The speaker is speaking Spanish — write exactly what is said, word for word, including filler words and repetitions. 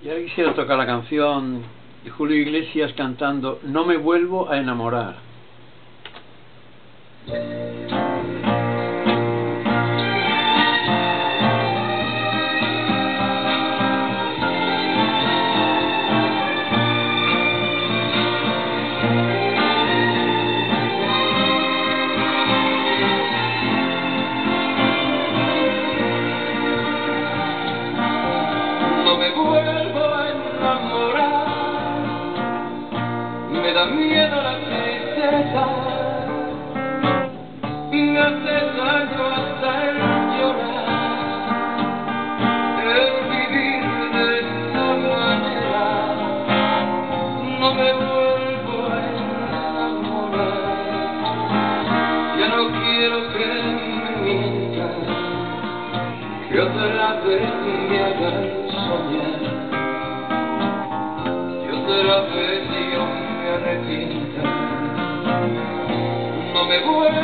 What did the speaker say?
Y ahora quisiera tocar la canción de Julio Iglesias cantando No me vuelvo a enamorar. No me vuelvo a enamorar, me da miedo la tristeza, me hace daño hasta el llorar, el vivir de esta manera. No me vuelvo a enamorar, ya no quiero que me mientas, que otra vez me hagan soñar, y otra vez yo me arrepienta. No me vuelvo